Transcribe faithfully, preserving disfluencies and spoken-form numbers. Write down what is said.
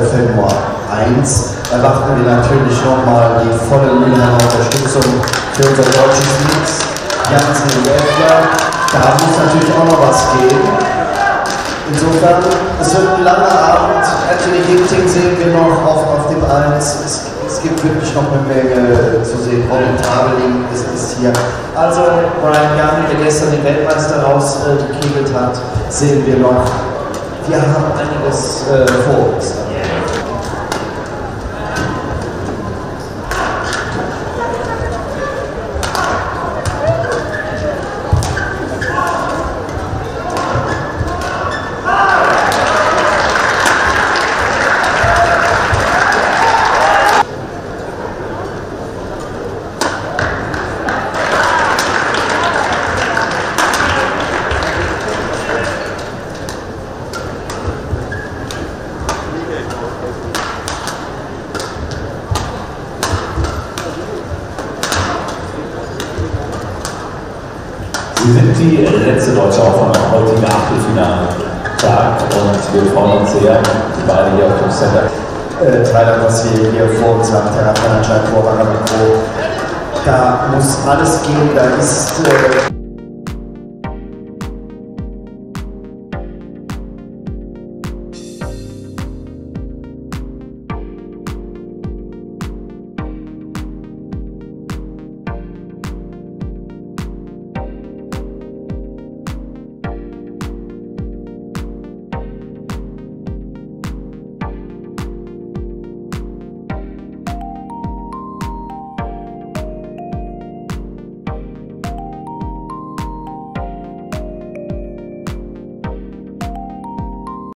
Februar eins erwarten wir natürlich nochmal die volle Mülheimer Unterstützung für unser deutsches Mix. Jansen und Effler, da muss natürlich auch noch was gehen. Insofern, es wird ein langer Abend. Anthony Ginting sehen wir noch auf, auf dem eins. Es, es gibt wirklich noch eine Menge zu sehen. Robin Tabeling ist, ist hier. Also Brian Young, der gestern den Weltmeister rausgekegelt hat, sehen wir noch. Wir haben einiges äh, vor uns. Sie sind die letzte Deutsche auch von einem heutigen Achtelfinaltag und wir freuen uns sehr, die beiden hier auf dem Center. Äh, Thailand, was wir hier vor uns haben, Therapeuten, Vorwanger, da muss alles gehen, da ist. Äh